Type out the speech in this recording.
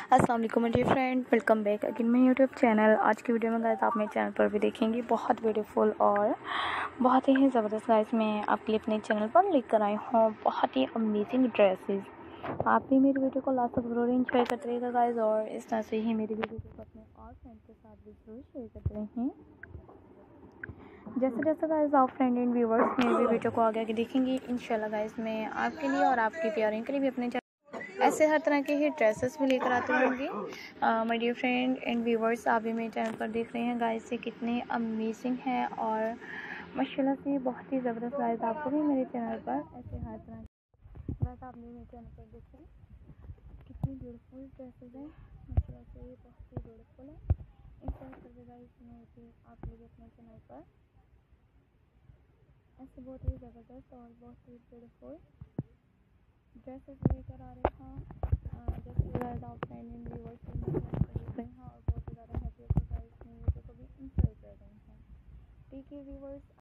अस्सलाम वालेकुम मेरे friend, welcome back again my YouTube channel. आज की वीडियो में गाइस आप मेरे चैनल पर भी देखेंगे बहुत ब्यूटीफुल और बहुत ही ज़बरदस्त गाइस मैं आपके लिए अपने चैनल पर लेकर आई हूँ बहुत ही अमेजिंग ड्रेसेस। आप भी मेरी वीडियो को लास्ट तक ज़रूर एंजॉय करते रहिएगा गाइस, और इस तरह से ही मेरी वीडियो को अपने और फ्रेंड के साथ भी ज़रूर शेयर करते रहें। जैसे जैसे गाइस आप फ्रेंड एंड व्यूवर्स मेरी वीडियो को आगे देखेंगे, इंशाल्लाह गाइस मैं आपके लिए और आपकी प्यारियों के लिए भी अपने ऐसे हर तरह के ही ड्रेसेस भी लेकर आते होंगे। My dear friend and viewers, आप भी मेरे चैनल पर देख रहे हैं गाइस ये कितने अमेजिंग हैं और माशाल्लाह से बहुत ही ज़बरदस्त गाइस। आपको भी मेरे चैनल पर ऐसे हर तरह के गाइस आप भी मेरे चैनल पर देखें कितनी ब्यूटीफुल ड्रेसेस हैं, माशाल्लाह से ये बहुत ही ब्यूटीफुल है। इस तरह से गाइस मैं भी आप लोग अपने चैनल पर ऐसे बहुत ही ज़बरदस्त और बहुत ही ब्यूटीफुल ड्रेसेस लेकर आ रहे हैं। जैसे गाइस आप फ्रेंड एंड व्यूअर्स देख रहे हैं और बहुत ही ज़्यादा हैप्पी होकर गाइस मेरी वीडियो को भी एंजॉय कर रहे हैं। ठीक है व्यूअर्स।